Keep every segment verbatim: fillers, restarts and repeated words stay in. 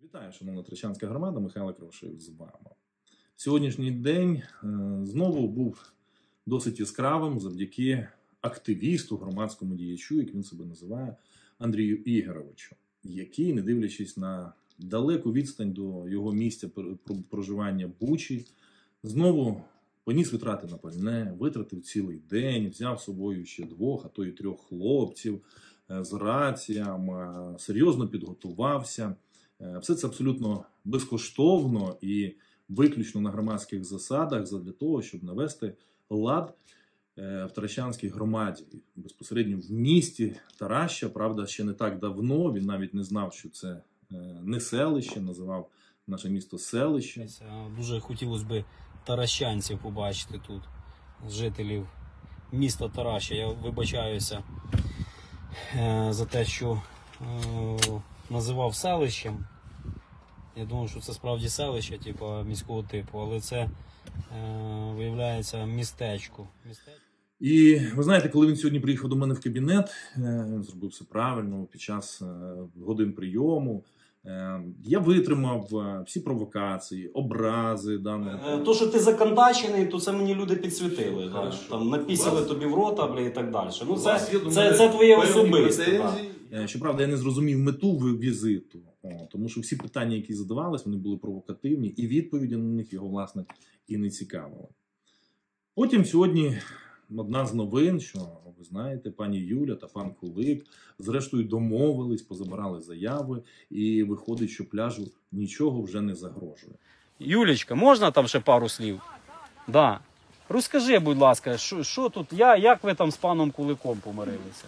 Вітаю, шановна Таращанська громада, Михайло Кривошеєв з вами. Сьогоднішній день знову був досить яскравим завдяки активісту, громадському діячу, як він себе називає, Андрію Ігоровичу, який, не дивлячись на далеку відстань до його місця проживання Бучі, знову поніс витрати на пальне, витратив цілий день, взяв з собою ще двох, а то й трьох хлопців з раціями, серйозно підготувався. Все це абсолютно безкоштовно і виключно на громадських засадах для того, щоб навести лад в Таращанській громаді. Безпосередньо в місті Тараща, правда, ще не так давно, він навіть не знав, що це не селище, називав наше місто селище. Дуже хотілося б таращанців побачити тут, жителів міста Тараща. Я вибачаюся за те, що називав селищем. Я думаю, що це справді селище, типу, міського типу, але це, е, виявляється, містечко. містечко. І ви знаєте, коли він сьогодні приїхав до мене в кабінет, він зробив все правильно під час годин прийому. Я витримав всі провокації, образи. Даного. То, що ти законтачений, то це мені люди підсвітили. Да? Там напісили тобі в рота, бля, і так далі. Ну, це, це, це, це твоє особисте. Да. Щоправда, я не зрозумів мету візиту, тому що всі питання, які задавались, вони були провокативні, і відповіді на них його, власне, і не цікавили. Потім сьогодні одна з новин, що, ви знаєте, пані Юля та пан Кулик зрештою домовились, позабирали заяви, і виходить, що пляжу нічого вже не загрожує. Юлечка, можна там ще пару слів? Да. Розкажи, будь ласка, що, що тут, я, як ви там з паном Куликом помирилися?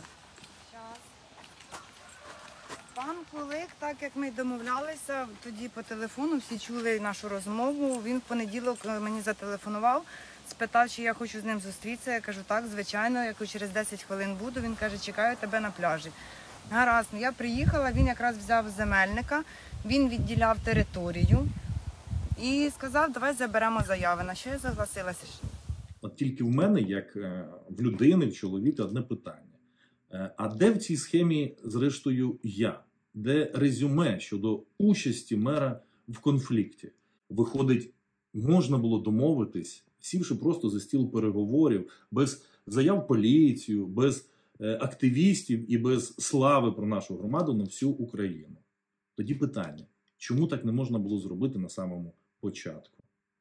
Пан Кулик, так як ми домовлялися, тоді по телефону всі чули нашу розмову. Він в понеділок мені зателефонував, спитав, чи я хочу з ним зустрітися. Я кажу, так, звичайно, я через десять хвилин буду. Він каже, чекаю тебе на пляжі. Гаразд, я приїхала, він якраз взяв земельника, він відділяв територію і сказав, давай заберемо заяви. На що я согласилася? От тільки в мене, як в людини, в чоловіка, одне питання. А де в цій схемі, зрештою, я? Де резюме щодо участі мера в конфлікті? Виходить, можна було домовитись, сівши просто за стіл переговорів, без заяв в поліцію, без активістів і без слави про нашу громаду на всю Україну. Тоді питання, чому так не можна було зробити на самому початку?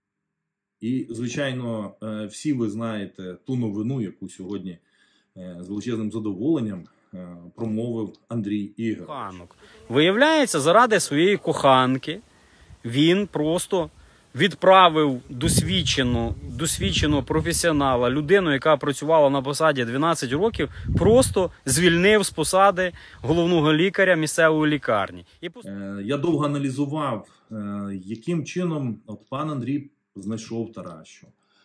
І, звичайно, всі ви знаєте ту новину, яку сьогодні з величезним задоволенням промовив Андрій Ігорович. Виявляється, заради своєї коханки він просто відправив досвідчену, досвідченого професіонала, людину, яка працювала на посаді дванадцять років, просто звільнив з посади головного лікаря місцевої лікарні. І... Я довго аналізував, яким чином от пан Андрій знайшов Таращу.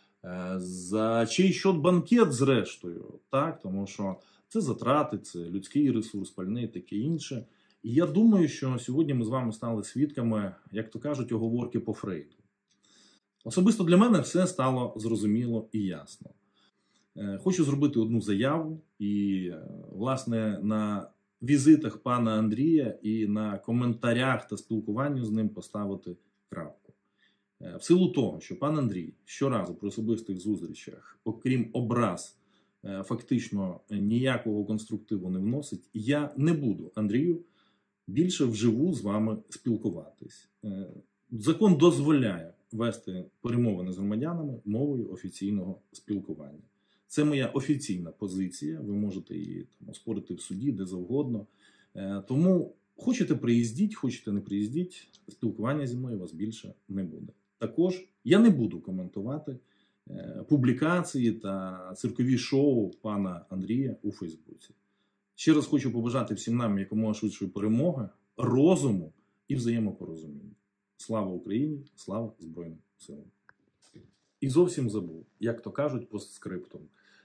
За чий счет банкет, зрештою, так? Тому що це затрати, це людський ресурс, пальне і таке інше. І я думаю, що сьогодні ми з вами стали свідками, як то кажуть, оговорки по Фрейду. Особисто для мене все стало зрозуміло і ясно. Хочу зробити одну заяву і, власне, на візитах пана Андрія і на коментарях та спілкуванні з ним поставити крапку. В силу того, що пан Андрій щоразу при особистих зустрічах, окрім образ, фактично ніякого конструктиву не вносить, я не буду, Андрію, більше вживу з вами спілкуватись. Закон дозволяє вести перемовини з громадянами мовою офіційного спілкування. Це моя офіційна позиція, ви можете її там оспорити в суді, де завгодно. Тому хочете приїздіть, хочете не приїздіть, спілкування зі мною у вас більше не буде. Також я не буду коментувати публікації та циркові шоу пана Андрія у Фейсбуці. Ще раз хочу побажати всім нам якомога швидшої перемоги, розуму і взаємопорозуміння. Слава Україні, слава Збройним силам. І зовсім забув, як то кажуть, постскриптум.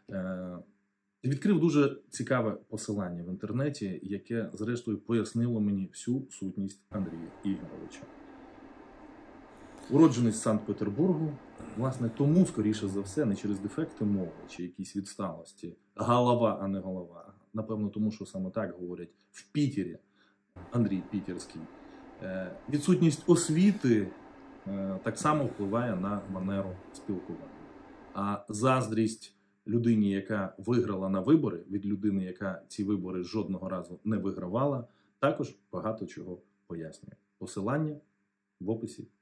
Відкрив дуже цікаве посилання в інтернеті, яке, зрештою, пояснило мені всю сутність Андрія Ігоровича. Уроджений з Санкт-Петербургу, власне, тому, скоріше за все, не через дефекти мови чи якісь відсталості. Голова, а не голова. Напевно, тому, що саме так говорять в Пітері Андрій Пітерський. Е, Відсутність освіти е, так само впливає на манеру спілкування. А заздрість людині, яка виграла на вибори, від людини, яка ці вибори жодного разу не вигравала, також багато чого пояснює. Посилання в описі